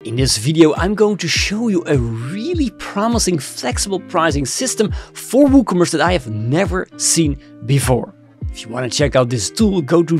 In this video, I'm going to show you a really promising flexible pricing system for WooCommerce that I have never seen before. If you want to check out this tool, go to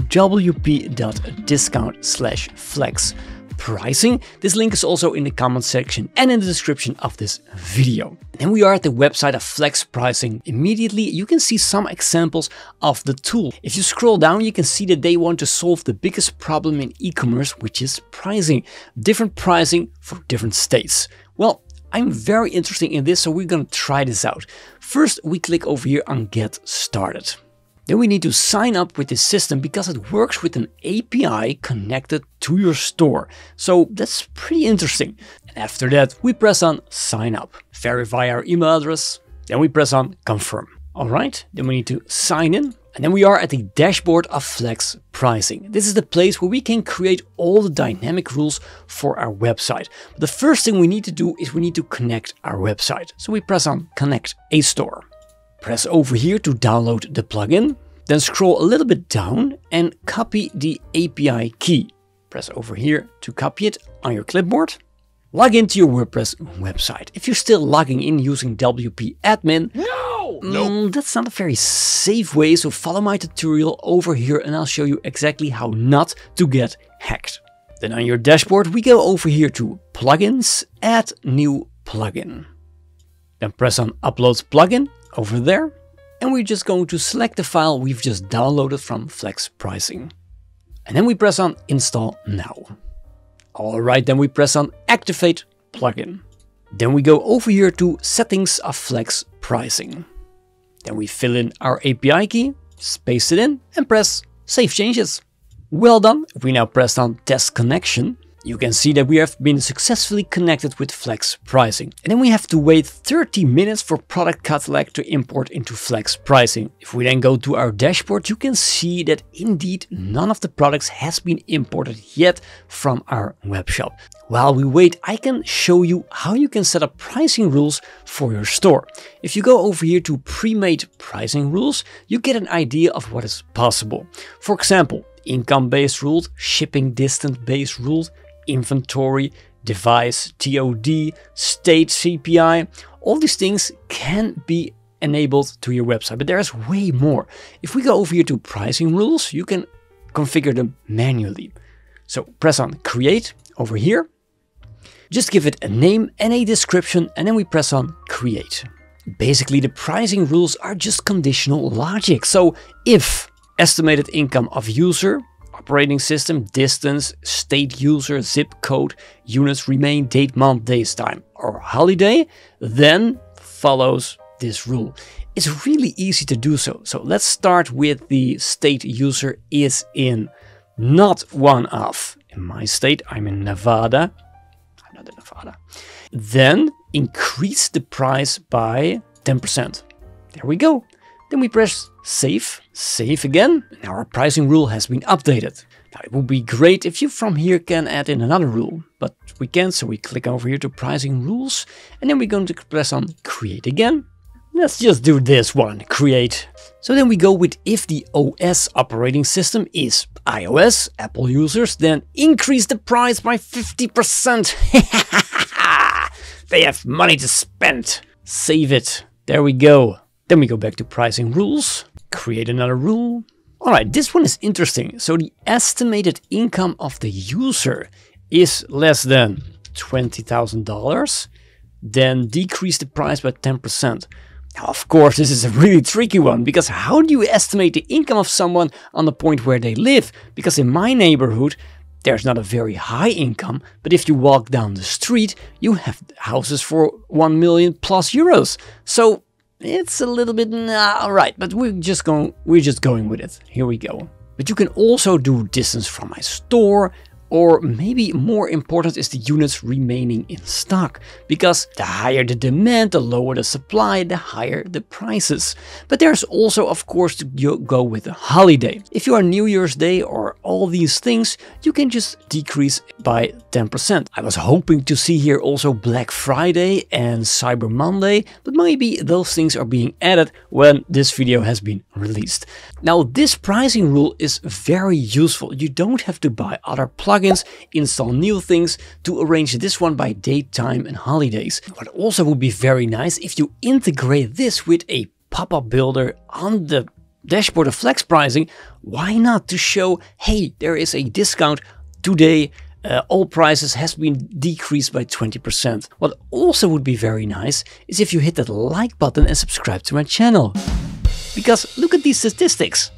wp.discount/flexpricing. This link is also in the comment section and in the description of this video. Then we are at the website of FlexPricing. Immediately, you can see some examples of the tool. If you scroll down, you can see that they want to solve the biggest problem in e-commerce, which is pricing. Different pricing for different states. Well, I'm very interested in this, so we're going to try this out. First, we click over here on Get Started. Then we need to sign up with this system because it works with an API connected to your store. So that's pretty interesting. And after that, we press on Sign Up. Verify our email address. Then we press on Confirm. All right, then we need to sign in. And then we are at the dashboard of FlexPricing. This is the place where we can create all the dynamic rules for our website. But the first thing we need to do is we need to connect our website. So we press on Connect a Store. Press over here to download the plugin. Then scroll a little bit down and copy the API key. Press over here to copy it on your clipboard. Log into your WordPress website. If you're still logging in using WP admin, that's not a very safe way. So follow my tutorial over here and I'll show you exactly how not to get hacked. Then on your dashboard, we go over here to Plugins, Add New Plugin. Then press on Upload Plugin over there. And we're just going to select the file we've just downloaded from FlexPricing. And then we press on Install Now. Alright, then we press on Activate Plugin. Then we go over here to Settings of FlexPricing. Then we fill in our API key, paste it in and press Save Changes. Well done. If we now press on Test Connection, you can see that we have been successfully connected with FlexPricing. And then we have to wait 30 minutes for product catalog to import into FlexPricing. If we then go to our dashboard, you can see that indeed none of the products has been imported yet from our webshop. While we wait, I can show you how you can set up pricing rules for your store. If you go over here to pre-made pricing rules, you get an idea of what is possible. For example, income-based rules, shipping distance-based rules, inventory, device, TOD, state CPI, all these things can be enabled to your website, but there's way more. If we go over here to pricing rules, you can configure them manually. So press on Create over here. Just give it a name and a description, and then we press on Create. Basically, the pricing rules are just conditional logic. So if estimated income of user, operating system, distance, state user, zip code, units remain, date, month, days, time, or holiday, then follows this rule. It's really easy to do so. So let's start with the state user is in not one of. In my state, I'm in Nevada. I'm not in Nevada. Then increase the price by 10%. There we go. Then we press Save, Save again, and our pricing rule has been updated. Now it would be great if you from here can add in another rule, but we can't, so we click over here to Pricing Rules, and then we're going to press on Create again. Let's just do this one, Create. So then we go with if the OS operating system is iOS, Apple users, then increase the price by 50%. They have money to spend. Save it. There we go. Then we go back to pricing rules, create another rule. All right, this one is interesting. So the estimated income of the user is less than $20,000, then decrease the price by 10%. Now, of course, this is a really tricky one because how do you estimate the income of someone on the point where they live? Because in my neighborhood, there's not a very high income, but if you walk down the street, you have houses for 1 million plus euros. So it's a little bit alright, but we're just going with it. Here we go. But you can also do distance from my store, or maybe more important is the units remaining in stock, because the higher the demand, the lower the supply, the higher the prices. But there's also, of course, to go with a holiday. If you are New Year's Day or all these things, you can just decrease by 10%. I was hoping to see here also Black Friday and Cyber Monday, but maybe those things are being added when this video has been released. Now, this pricing rule is very useful. You don't have to buy other plugins plugins, install new things, to arrange this one by date, time and holidays. What also would be very nice if you integrate this with a pop-up builder on the dashboard of FlexPricing. Why not to show, hey, there is a discount today. All prices has been decreased by 20%. What also would be very nice is if you hit that like button and subscribe to my channel. Because look at these statistics.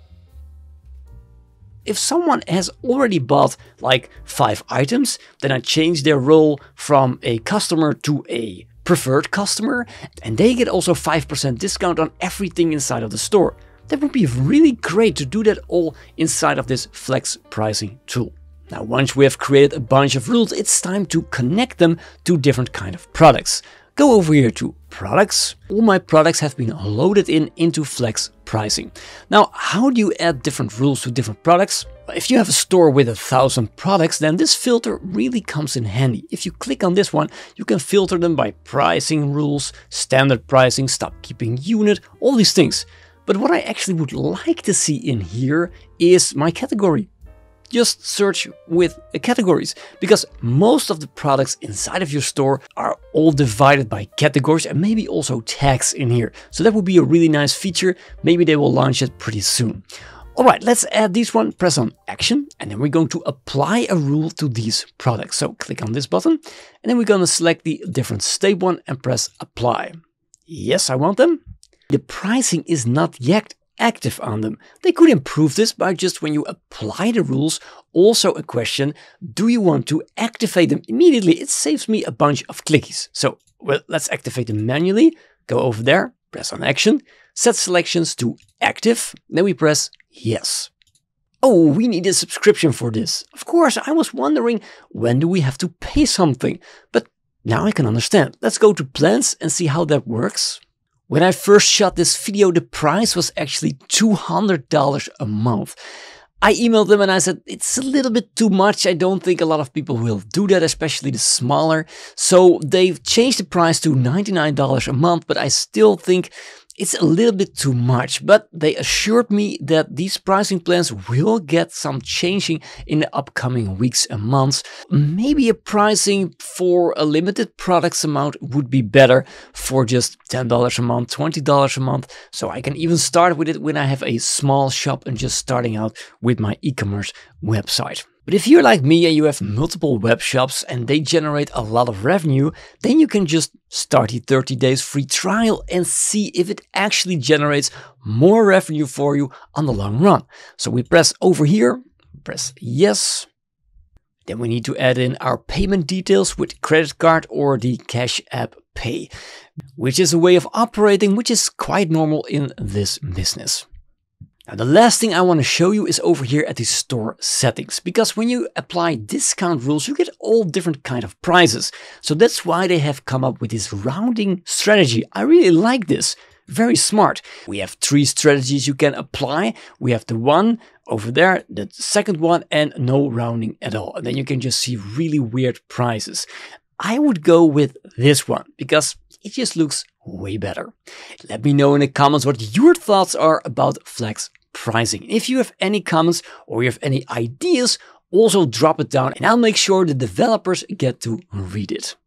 If someone has already bought like 5 items, then I change their role from a customer to a preferred customer, and they get also 5% discount on everything inside of the store. That would be really great to do that all inside of this FlexPricing tool. Now, once we have created a bunch of rules, it's time to connect them to different kind of products. Go over here to products. All my products have been loaded into FlexPricing. Now, how do you add different rules to different products? If you have a store with 1,000 products, then this filter really comes in handy. If you click on this one, you can filter them by pricing rules, standard pricing, stop keeping unit, all these things. But what I actually would like to see in here is my category. Just search with categories, because most of the products inside of your store are all divided by categories and maybe also tags in here. So that would be a really nice feature. Maybe they will launch it pretty soon. All right, let's add this one, press on action, and then we're going to apply a rule to these products. So click on this button, and then we're going to select the different state one and press apply. Yes, I want them. The pricing is not yet active on them. They could improve this by just, when you apply the rules, also a question, do you want to activate them immediately? It saves me a bunch of clickies. So well, let's activate them manually. Go over there, press on action, set selections to active, then we press yes. Oh, we need a subscription for this. Of course, I was wondering, when do we have to pay something? But now I can understand. Let's go to plans and see how that works. When I first shot this video, the price was actually $200 a month. I emailed them and I said, it's a little bit too much. I don't think a lot of people will do that, especially the smaller. So they've changed the price to $99 a month, but I still think it's a little bit too much. But they assured me that these pricing plans will get some changing in the upcoming weeks and months. Maybe a pricing for a limited products amount would be better, for just $10 a month, $20 a month. So I can even start with it when I have a small shop and just starting out with my e-commerce website. But if you're like me and you have multiple web shops and they generate a lot of revenue, then you can just start the 30 days free trial and see if it actually generates more revenue for you on the long run. So we press over here, press yes. Then we need to add in our payment details with credit card or the Cash App Pay, which is a way of operating which is quite normal in this business. Now, the last thing I want to show you is over here at the store settings, because when you apply discount rules, you get all different kind of prices. So that's why they have come up with this rounding strategy. I really like this. Very smart. We have 3 strategies you can apply. We have the one over there, the second one, and no rounding at all. And then you can just see really weird prices. I would go with this one because it just looks way better. Let me know in the comments what your thoughts are about FlexPricing. If you have any comments or you have any ideas, also drop it down and I'll make sure the developers get to read it.